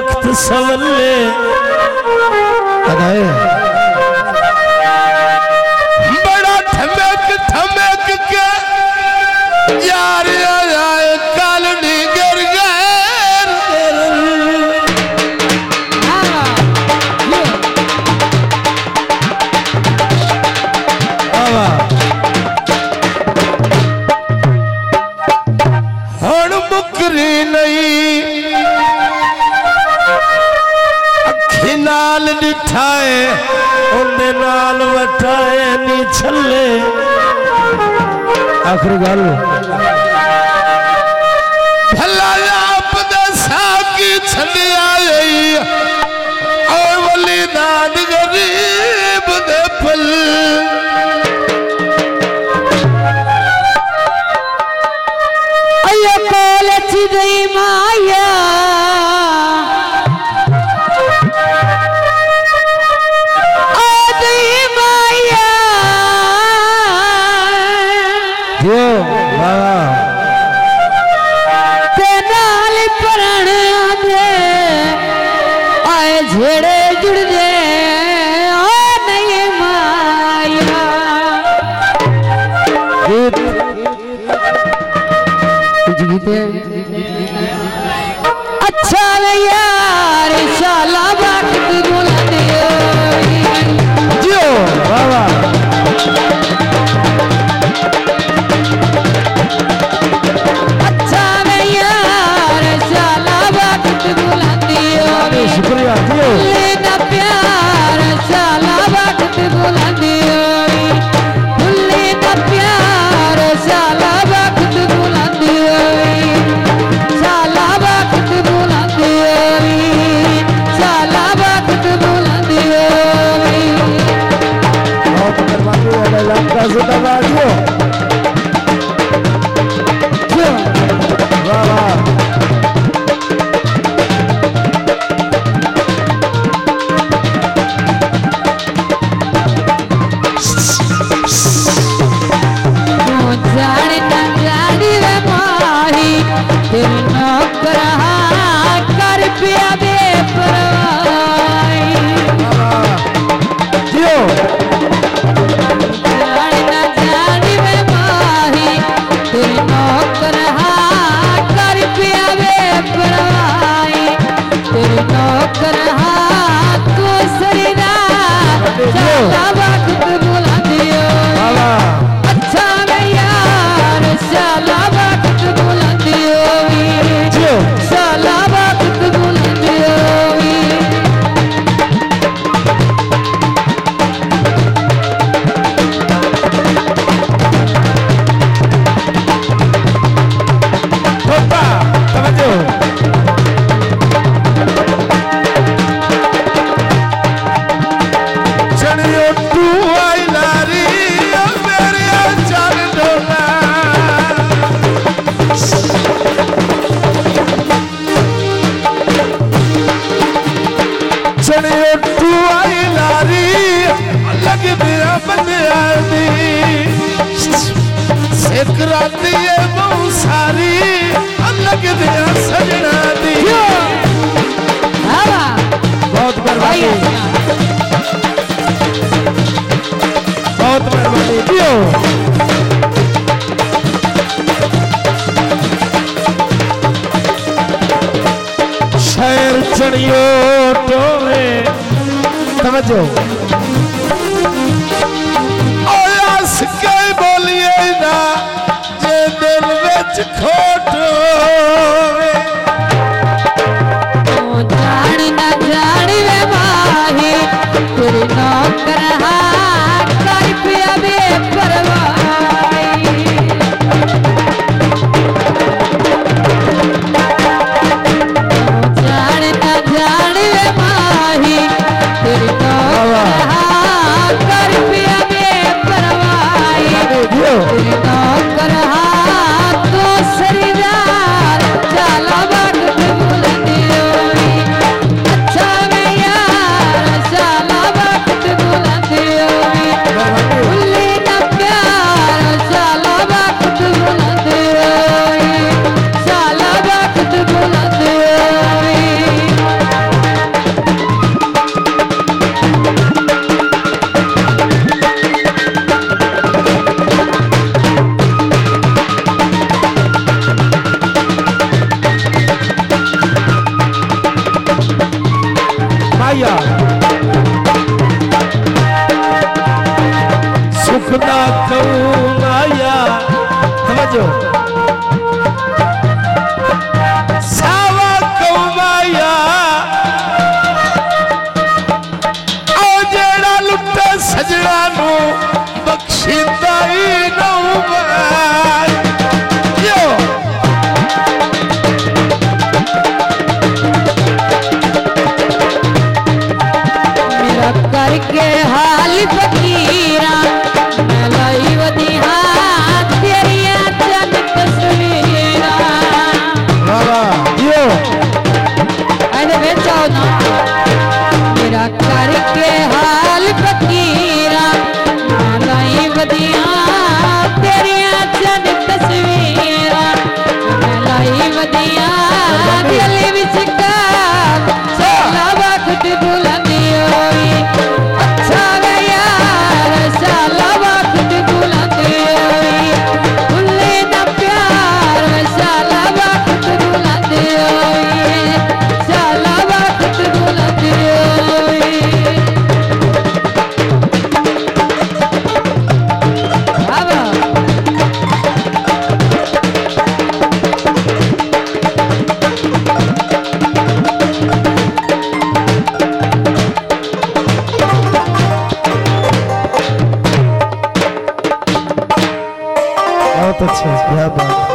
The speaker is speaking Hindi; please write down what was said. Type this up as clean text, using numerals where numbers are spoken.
वक्त सवले बड़ा थमक थमक के यार आए कालनी गिर गए हण मुकरी नहीं अखी नाल दिठाए उन्हें नाल वटाए नी छले आखिरी गल भला आप दसा की छड़ी आई और वली नाद गरीब दे पल अयो कोल चिदई माया झेड़े जुड़ दे नहीं माया गीत अच्छा यार शाला वक्त बुलंद जियो बाबा अच्छा यार शाला वक्त बुलंद शुक्रिया जियो प्यार शाला वक्त बुलंद प्यार शाला वक्त बुलंद शाला वक्त बुलंद शाला वक्त बुलंद बहुत मेहरबानी है लंका जिंदाबाद जियो वाह वाह चढ़ियो टोरे समझो आस के बोलिए ना जे दिल विच खोटो जान ना जान वे माही तेरी नौकर कर पिया बे परवाई अच्छा मैं यार साला वक्त बुलंद अच्छा क्या बात।